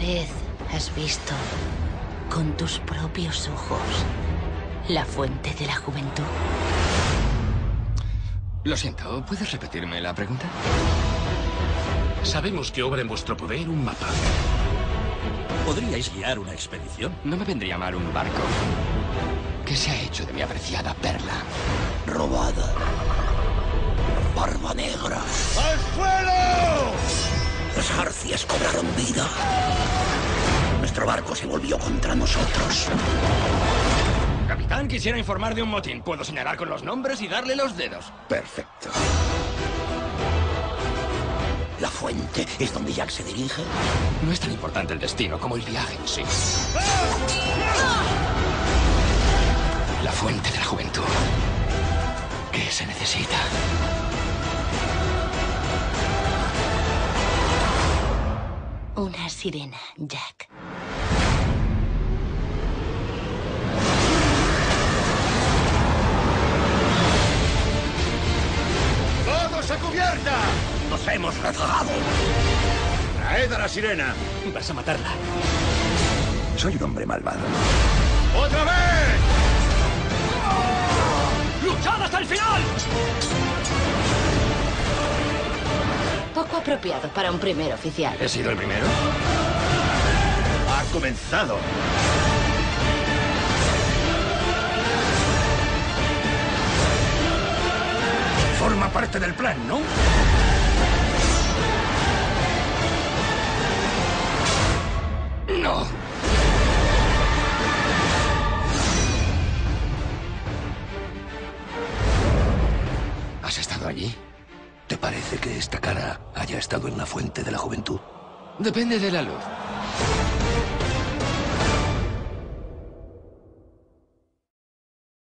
vez has visto con tus propios ojos la fuente de la juventud? Lo siento, ¿puedes repetirme la pregunta? Sabemos que obra en vuestro poder un mapa. ¿Podríais guiar una expedición? No me vendría mal un barco. ¿Qué se ha hecho de mi apreciada perla? Robada. Barba negra. ¡Al suelo! Los jarcias cobraron vida. Nuestro barco se volvió contra nosotros. Capitán, quisiera informar de un motín. Puedo señalar con los nombres y darle los dedos. Perfecto. ¿La fuente es donde Jack se dirige? No es tan importante el destino como el viaje en sí. La fuente de la juventud. ¿Qué se necesita? Una sirena, Jack. ¡Todos a cubierta! ¡Nos hemos rezagado! ¡Traed a la sirena! Vas a matarla. Soy un hombre malvado. ¡Otra vez! ¡Luchad hasta el final! Poco apropiado para un primer oficial. ¿He sido el primero? Ha comenzado. Forma parte del plan, ¿no? No. ¿Has estado allí? ¿Te parece que esta cara haya estado en la fuente de la juventud? Depende de la luz.